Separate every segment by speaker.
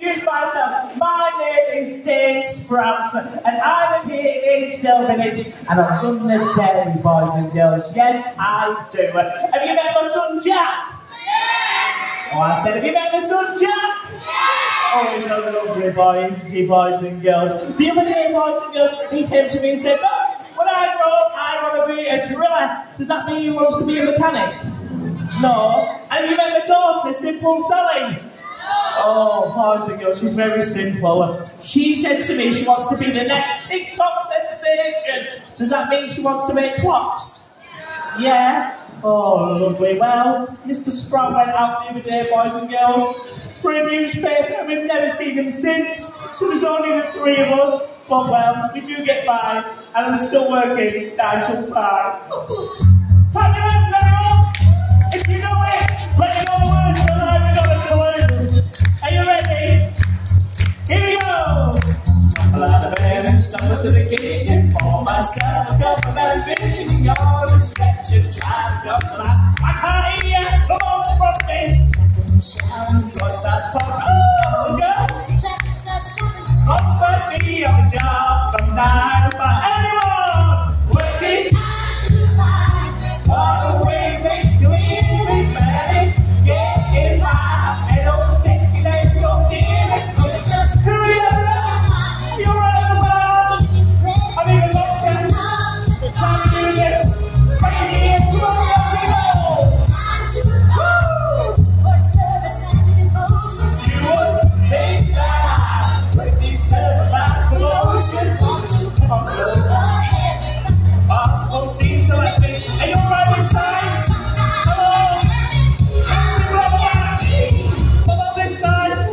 Speaker 1: Introduce myself. My name is Dave Sprout, and I'm here in Still Village, and I run the dairy, boys and girls. Yes, I do. Have you met my son Jack? Oh, I said, have you met my son Jack? Oh, he's a lovely boy, isn't he, boys and girls? The other day, boys and girls, he came to me and said, "Look, when I grow up, I want to be a driller." Does that mean he wants to be a mechanic? No. And you met my daughter, Simple Sally? Oh, boys and girls, she's very simple. She said to me she wants to be the next TikTok sensation. Does that mean she wants to make clocks? Yeah? Oh, lovely. Well, Mr. Sprout went out the other day, boys and girls, for a newspaper, and we've never seen him since. So there's only the three of us. But, well, we do get by, and I'm still working 9 till 5. Clap your hands, everyone! If you know it, let me know the words, and I know the words. Are you ready? Here we go! Stumble out of bed and stumble to the kitchen. Pour myself a cup of ambition. You're stretching, trying to come out. I can't hear you! Come on, front me! Joy starts pouring. Oh, girl! What's for me on the job from 9 to 5? Anyone? Working 9 to 5. Always make you living better. Getting by. They don't take it, they don't give it. You're just curious. You're running about. I mean, it looks like it's time to get crazy and glorious. 9 to 5. For service and devotion. You would think that I would deserve my promotion. Want to come ahead. The boss won't seem to let me. And you're right beside. Hello. Everybody. Come on this side.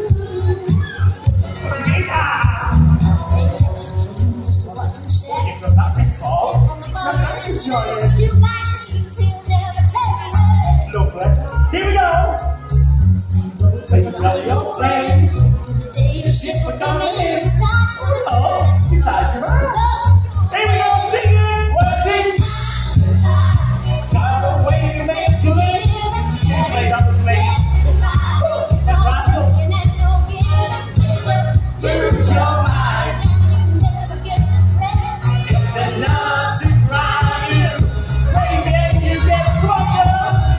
Speaker 1: You've got that before. Let's enjoy it. You got things he'll never take away. Lovely. Here we go. When you tell your friends, the ship will come in. Oh, you like your mind. Here we go, sing it. Working. Got a way to make you live. That was me. That's right. Use your mind. It's enough to drive you crazy and you get broken.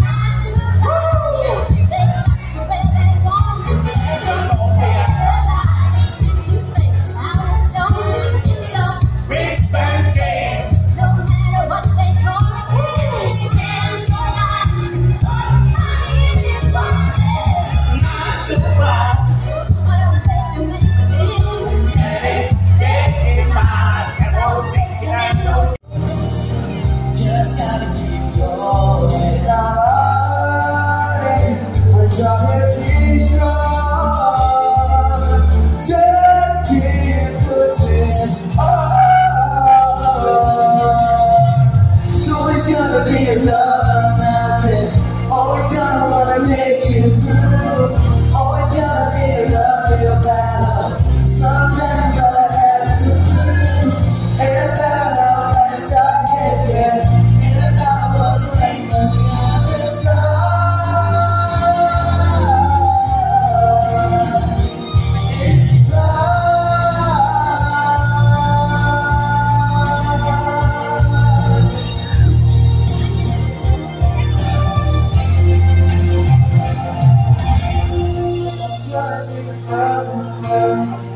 Speaker 1: Just gotta keep your head high. We're gonna be strong. Just keep pushing on. So it's gonna be another mountain. Always gonna wanna make you through. Always gonna be a real battle. Sometimes you gotta have to lose. And a battle that's not yet. And a battle was rain on the other side. It's love.